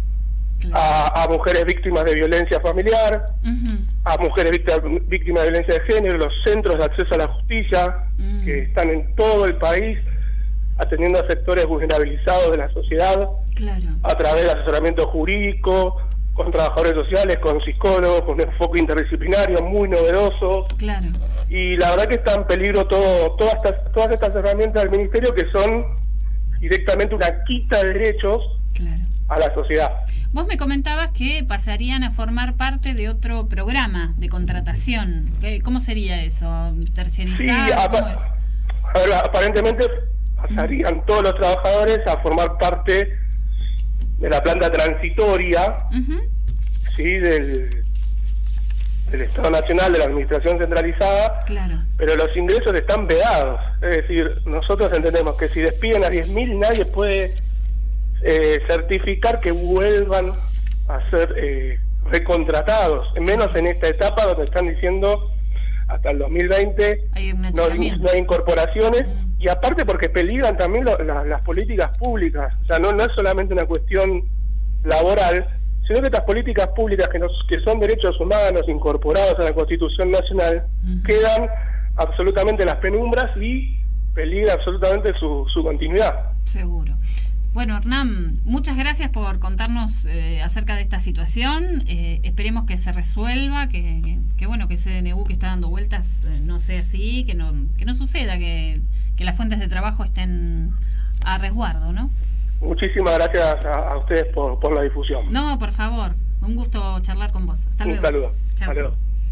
a, a mujeres víctimas de violencia familiar, a mujeres víctimas, víctimas de violencia de género, los centros de acceso a la justicia que están en todo el país atendiendo a sectores vulnerabilizados de la sociedad a través de asesoramiento jurídico, con trabajadores sociales, con psicólogos, con un enfoque interdisciplinario muy novedoso. Claro. Y la verdad que está en peligro todo, todas estas, todas estas herramientas del Ministerio que son directamente una quita de derechos a la sociedad. Vos me comentabas que pasarían a formar parte de otro programa de contratación. ¿Qué- ¿Cómo sería eso? ¿Terciarizado? Sí, ¿Cómo apa- es? A ver, aparentemente pasarían todos los trabajadores a formar parte de la planta transitoria, sí, del, del Estado Nacional, de la Administración Centralizada, Claro. pero los ingresos están vedados. Es decir, nosotros entendemos que si despiden a diez mil nadie puede eh, certificar que vuelvan a ser eh, recontratados, menos en esta etapa donde están diciendo hasta el dos mil veinte Hay un no, achicamiento. no hay incorporaciones, y aparte porque peligran también lo- la- las políticas públicas. O sea, no, no es solamente una cuestión laboral, sino que estas políticas públicas que, nos, que son derechos humanos incorporados a la Constitución Nacional quedan absolutamente en las penumbras y peligra absolutamente su, su continuidad. Seguro. Bueno, Hernán, muchas gracias por contarnos eh, acerca de esta situación. Eh, esperemos que se resuelva, que, que, que bueno, que ese D N U que está dando vueltas eh, no sea así, que no, que no suceda, que, que las fuentes de trabajo estén a resguardo, ¿no? Muchísimas gracias a, a ustedes por, por la difusión. No, por favor, un gusto charlar con vos. Hasta luego. Un saludo. Chao. Hasta luego.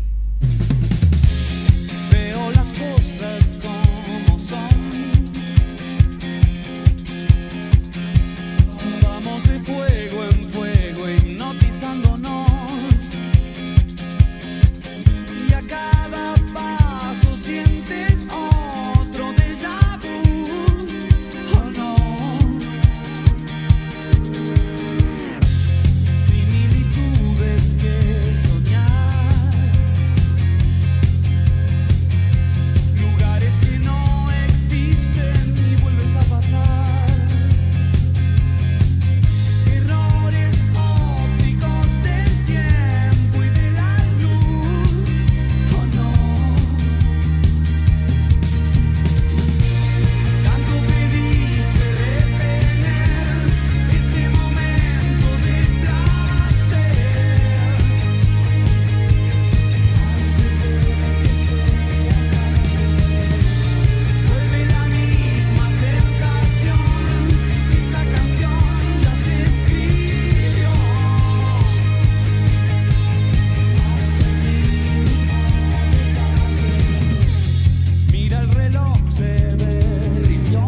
Veo las cosas como son. Vamos de fuego en fuego hipnotizándonos. Y a cada paso sientes otro déjà vu. Oh no. Similitudes que soñás. Lugares que no existen y vuelves a pasar. Errores ópticos del tiempo y de la luz. Oh no. Tanto pediste detener ese momento de placer. Antes de que se acabe, vuelve la misma sensación. Esta canción ya se escribió. Hasta el mínimo detalle. Mira el reloj, se derritió.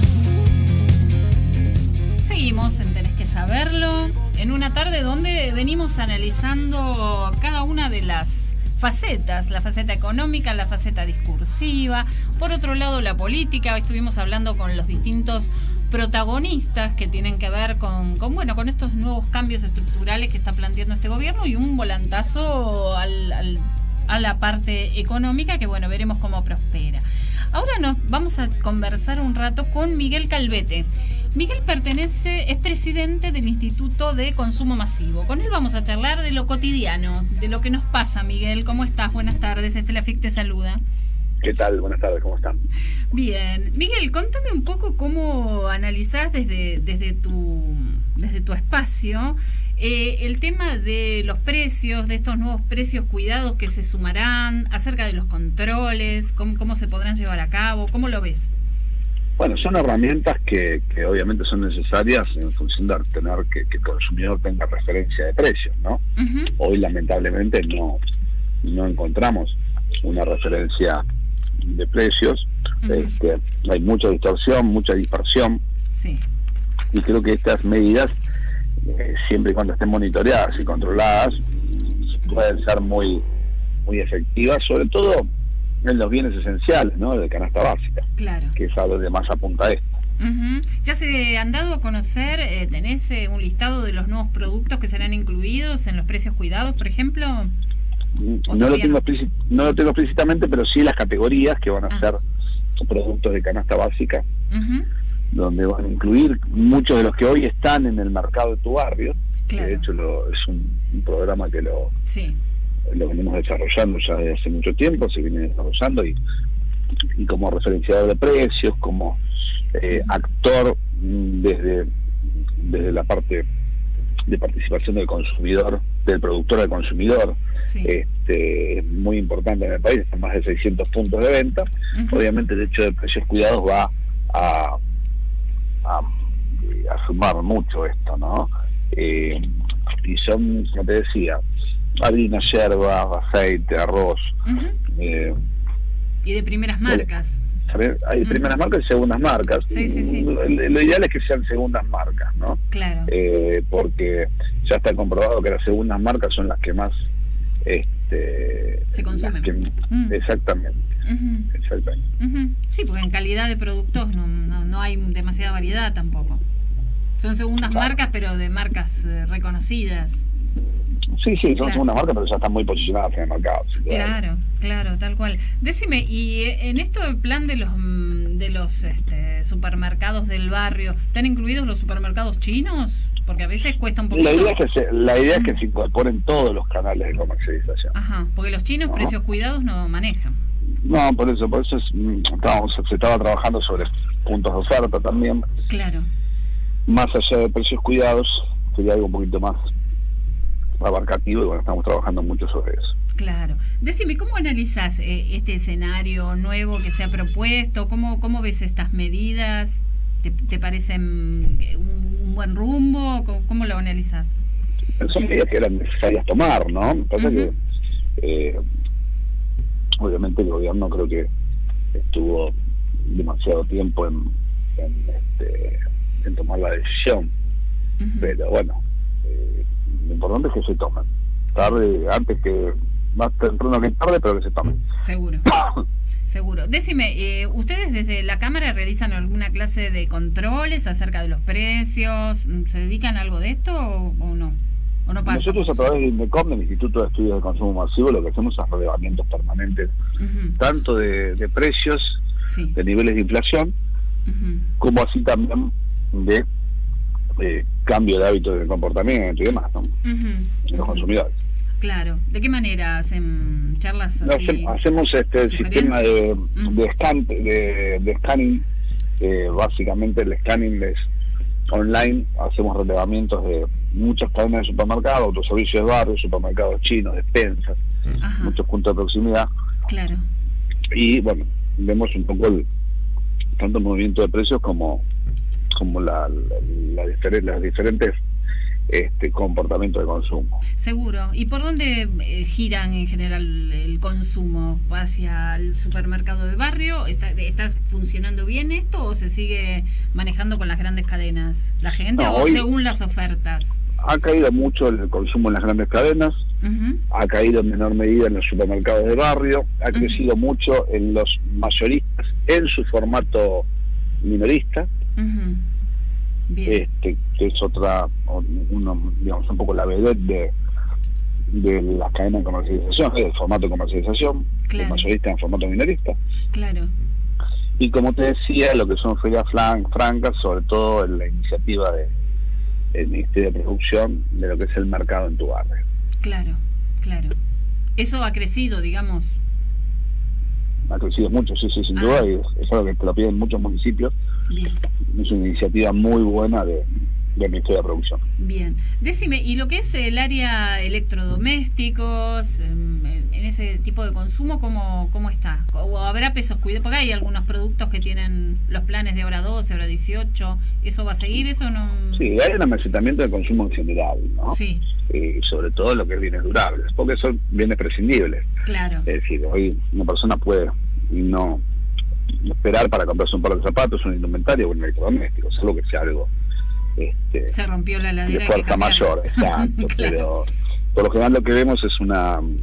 Seguimos en Tenés que Saberlo, en una tarde donde venimos analizando cada una de las facetas, la faceta económica, la faceta discursiva, por otro lado la política. Estuvimos hablando con los distintos protagonistas que tienen que ver con, con bueno, con estos nuevos cambios estructurales que está planteando este gobierno y un volantazo al, al- a la parte económica que bueno, veremos cómo prospera. Ahora nos vamos a conversar un rato con Miguel Calvete. Miguel pertenece, es presidente del Instituto de Consumo Masivo. Con él vamos a charlar de lo cotidiano, de lo que nos pasa. Miguel, ¿cómo estás? Buenas tardes, Estela Fic te saluda. ¿Qué tal? Buenas tardes, ¿cómo están? Bien. Miguel, contame un poco cómo analizás desde, desde, tu, desde tu espacio eh, el tema de los precios, de estos nuevos precios cuidados que se sumarán, acerca de los controles, cómo, cómo se podrán llevar a cabo, ¿cómo lo ves? Bueno, son herramientas que, que obviamente son necesarias en función de tener que, que el consumidor tenga referencia de precios, ¿no? Uh-huh. Hoy lamentablemente no, no encontramos una referencia de precios. Uh-huh. Este, hay mucha distorsión, mucha dispersión, Sí. y creo que estas medidas, eh, siempre y cuando estén monitoreadas y controladas, pueden ser muy, muy efectivas, sobre todo en los bienes esenciales, ¿no? De canasta básica, Claro. que es a donde más apunta esto. Ujú. ¿Ya se han dado a conocer, eh, tenés eh, un listado de los nuevos productos que serán incluidos en los precios cuidados, por ejemplo? No lo, todavía tengo no? explici- no lo tengo explícitamente, pero sí las categorías que van a Ah. ser productos de canasta básica, Ujú. donde van a incluir muchos de los que hoy están en el mercado de tu barrio. Claro. De hecho, lo, es un, un programa que lo, Sí. lo venimos desarrollando ya desde hace mucho tiempo, se viene desarrollando, y, y como referenciador de precios, como eh, actor mm, desde, desde la parte de participación del consumidor, del productor al consumidor. Sí. Este, es muy importante en el país, están más de seiscientos puntos de venta. Ujú. Obviamente el hecho de precios cuidados va a, a, a sumar mucho esto, ¿no? Eh, y son, como te decía, harina, yerba, aceite, arroz. Ujú. eh, Y de primeras marcas. hay primeras marcas y segundas marcas. Sí, sí, sí. Lo, lo ideal es que sean segundas marcas, ¿no? Claro. Eh, porque ya está comprobado que las segundas marcas son las que más este Se consumen. las que- Mm. exactamente, Ujú. exactamente. Ujú. Sí, porque en calidad de productos no, no, no hay demasiada variedad tampoco. Son segundas marcas, pero de marcas eh, reconocidas. Sí, sí, son Claro. segundas marcas, pero ya están muy posicionadas en el mercado. sí, claro. Claro, claro, tal cual. Decime, y eh, en esto del plan de los mm, de los este, supermercados del barrio, ¿están incluidos los supermercados chinos? Porque a veces cuesta un poquito. La idea es que se, la idea es que se incorporen todos los canales de comercialización. Ajá, porque los chinos No. precios cuidados no manejan. No, por eso, por eso es, mm, estábamos, se estaba trabajando sobre puntos de oferta también. Claro. más allá de precios cuidados, sería algo un poquito más abarcativo, y bueno, estamos trabajando mucho sobre eso. Claro. Decime, ¿cómo analizás eh, este escenario nuevo que se ha propuesto? ¿Cómo, cómo ves estas medidas? ¿Te, te parecen un, un buen rumbo? ¿Cómo, cómo lo analizás? Son medidas que eran necesarias tomar, ¿no? Me parece uh-huh. que, eh, obviamente, el gobierno creo que estuvo demasiado tiempo en, en, este, en tomar la decisión. Uh-huh. Pero bueno, eh, lo importante es que se tomen. Tarde, antes que, más temprano que tarde, pero que se tomen. Seguro. Seguro. Decime, eh, ¿ustedes desde la Cámara realizan alguna clase de controles acerca de los precios? ¿Se dedican a algo de esto o, o no? ¿O no pasa? Nosotros, a través de INDECOM, del Instituto de Estudios de Consumo Masivo, lo que hacemos es relevamientos permanentes, uh-huh. tanto de, de precios, sí. de niveles de inflación, uh-huh. como así también de eh, cambio de hábitos de comportamiento y demás, ¿no? Uh-huh. En los consumidores. Claro. ¿De qué manera hacen charlas así? No, hacemos este el sistema de, uh-huh. de, scan, de, de scanning, eh, básicamente el scanning es online, hacemos relevamientos de muchas cadenas de supermercados, autoservicios de barrio, supermercados chinos, despensas, ajá. muchos puntos de proximidad. Claro. Y bueno, vemos un poco el tanto el movimiento de precios como como la, la, la diferen, las diferentes este comportamientos de consumo. Seguro. ¿Y por dónde eh, giran en general el consumo? ¿Hacia el supermercado de barrio? ¿Está, ¿Está funcionando bien esto o se sigue manejando con las grandes cadenas? ¿La gente no, o según las ofertas? Ha caído mucho el consumo en las grandes cadenas, uh-huh. ha caído en menor medida en los supermercados de barrio, ha uh-huh. crecido mucho en los mayoristas en su formato minorista. Uh-huh. Bien. Este, que es otra, uno, digamos, un poco la vedette de, de las cadenas de comercialización, del formato de comercialización, claro. el mayorista en formato minorista. Claro. Y como te decía, lo que son ferias francas, sobre todo en la iniciativa de el Ministerio de Producción, de lo que es el mercado en tu barrio. Claro, claro. Eso ha crecido, digamos. Ha crecido mucho, sí, sí, sin ah. duda, y es, es algo que te lo piden muchos municipios. Bien. Es una iniciativa muy buena de, del Ministerio de Producción. Bien. Decime, ¿y lo que es el área electrodomésticos, en ese tipo de consumo, cómo, cómo está? ¿O habrá pesos cuidados? Porque hay algunos productos que tienen los planes de hora doce, hora dieciocho. ¿Eso va a seguir? ¿Eso no? Sí, hay un amesetamiento de consumo en general, ¿no? Sí. Eh, sobre todo lo que es bienes durables, porque son bienes prescindibles. Claro. Es decir, hoy una persona puede no esperar para comprarse un par de zapatos, un indumentario o un electrodoméstico, es algo que sea algo este, se rompió la heladera de fuerza mayor, exacto. Claro. Pero por lo general lo que vemos es una uh-huh.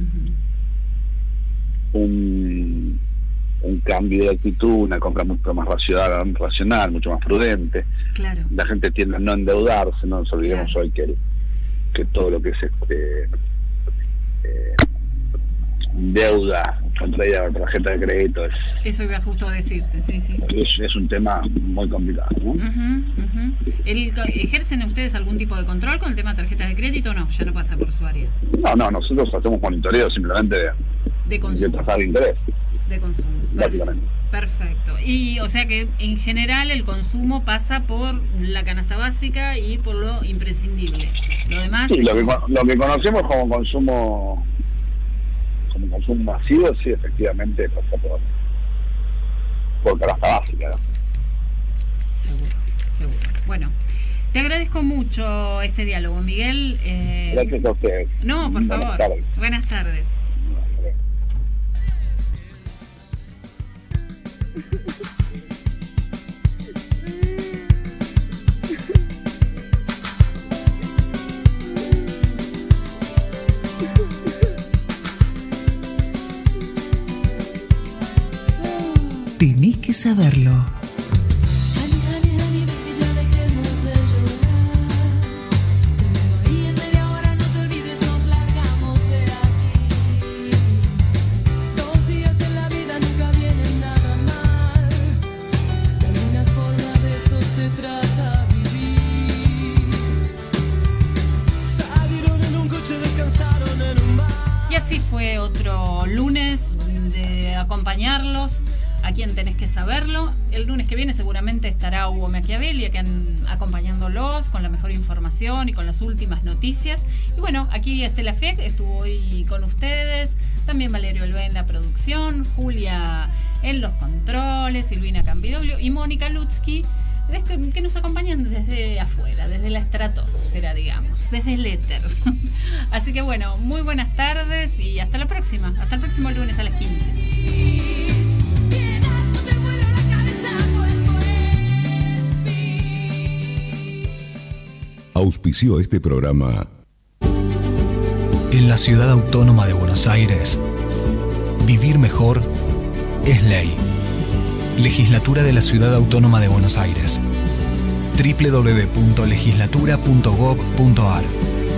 un, un cambio de actitud, una compra mucho más racional, racional mucho más prudente. Claro. La gente tiende a no endeudarse, no nos olvidemos claro. hoy que el, que todo lo que es este eh, deuda contraída por tarjeta de crédito es eso iba justo a decirte, sí, sí. Es, es un tema muy complicado, ¿no? Uh-huh, uh-huh. ¿El, ¿Ejercen ustedes algún tipo de control con el tema de tarjetas de crédito o no? Ya no pasa por su área. No, no, nosotros hacemos monitoreo simplemente de, de consumo. De trazar de interés. De consumo. Básicamente. Perfecto. Y o sea que en general el consumo pasa por la canasta básica y por lo imprescindible. Lo demás. Sí, lo que, lo que conocemos como consumo como consumo masivo, sí, efectivamente pasa por, por canasta básica, ¿no? Seguro, seguro. Bueno, te agradezco mucho este diálogo, Miguel. Eh, Gracias a ustedes. No, por Buenas favor. Tardes. Buenas tardes. Tenés que saberlo. aquí en Tenés que Saberlo. El lunes que viene seguramente estará Hugo Machiavelli acá en, acompañándolos con la mejor información y con las últimas noticias. Y bueno, aquí Estela Fiek estuvo hoy con ustedes, también Valerio Elbe en la producción, Julia en los controles, Silvina Campidoglio y Mónica Lutsky, que nos acompañan desde afuera, desde la estratosfera, digamos, desde el éter. Así que bueno, muy buenas tardes y hasta la próxima. Hasta el próximo lunes a las quince. Auspició este programa. En la ciudad autónoma de Buenos Aires, vivir mejor es ley. Legislatura de la Ciudad Autónoma de Buenos Aires. doble u doble u doble u punto legislatura punto gob punto ar.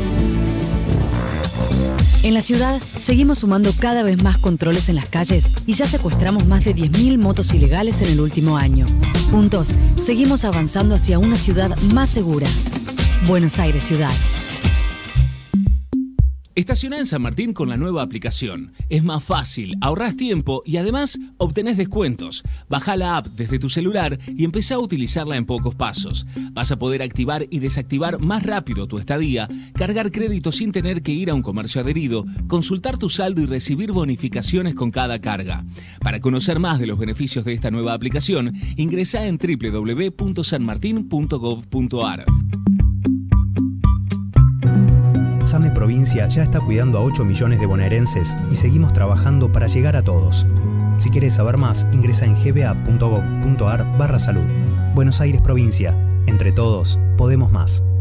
En la ciudad seguimos sumando cada vez más controles en las calles y ya secuestramos más de diez mil motos ilegales en el último año. Juntos seguimos avanzando hacia una ciudad más segura. Buenos Aires Ciudad. Estacioná en San Martín con la nueva aplicación. Es más fácil, ahorrás tiempo y además obtenés descuentos. Bajá la app desde tu celular y empezá a utilizarla en pocos pasos. Vas a poder activar y desactivar más rápido tu estadía, cargar créditos sin tener que ir a un comercio adherido, consultar tu saldo y recibir bonificaciones con cada carga. Para conocer más de los beneficios de esta nueva aplicación, ingresá en doble u doble u doble u punto san martín punto gob punto ar. SAME Provincia ya está cuidando a ocho millones de bonaerenses y seguimos trabajando para llegar a todos. Si quieres saber más, ingresa en g b a punto gob punto ar barra salud. Buenos Aires Provincia. Entre todos, podemos más.